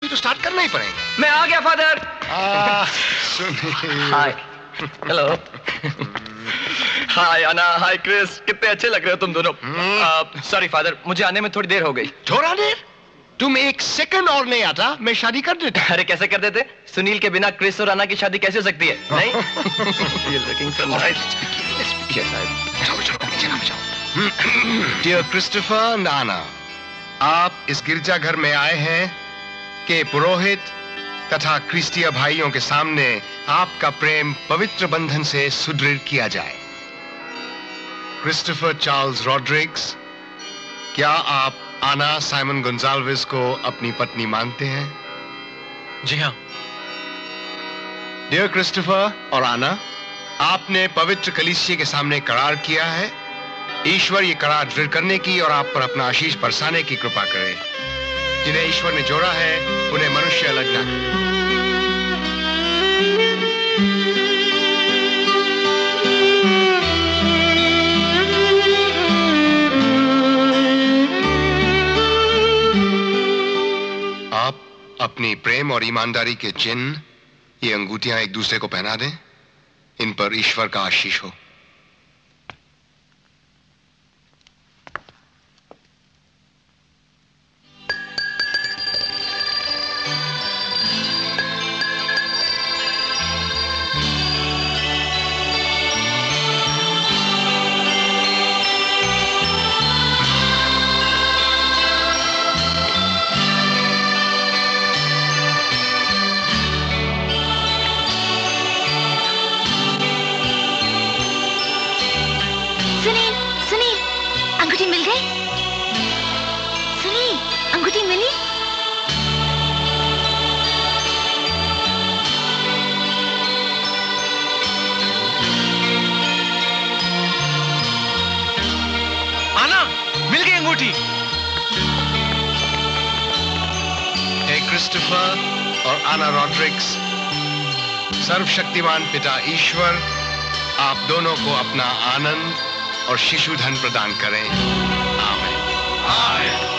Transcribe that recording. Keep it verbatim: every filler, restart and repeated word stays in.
अभी तो स्टार्ट करना ही पड़ेगा। मैं आ गया father. Sunil. Hi. Hello. Hi Anna, hi Chris, कितने अच्छे लग रहे हो तुम दोनों। सॉरी फादर, मुझे आने में थोड़ी देर हो गई। थोड़ा देर? तुम एक सेकंड और नहीं आता, मैं शादी कर देता। अरे कैसे कर देते? सुनील के बिना क्रिस और अना की शादी कैसे हो सकती है? नहीं? You're looking so nice. Yes, I... चलो चलो नीचे ना जाओ। Dear Christopher and Anna, आप इस गिरजाघर में आए हैं कि पुरोहित तथा क्रिस्तीय भाइयों के सामने आपका प्रेम पवित्र बंधन से सुदृढ़ किया जाए। क्रिस्टोफर चार्ल्स रॉड्रिग्स, क्या आप आना साइमन गोंजाल्विस को अपनी पत्नी मानते हैं? जी हाँ। डियर क्रिस्टोफर और आना, आपने पवित्र कलीसिया के सामने करार किया है। ईश्वर ये करार दृढ़ करने की और आप पर अपना आशीष बरसाने की कृपा करे। जिन्हें ईश्वर ने जोड़ा है उन्हें मनुष्य अलग ना करे। आप अपनी प्रेम और ईमानदारी के चिन्ह, ये अंगूठियां एक दूसरे को पहना दें। इन पर ईश्वर का आशीष हो। क्रिस्टोफर और आना रॉड्रिग्स, सर्वशक्तिमान पिता ईश्वर आप दोनों को अपना आनंद और शिशुधन प्रदान करें। आमीन।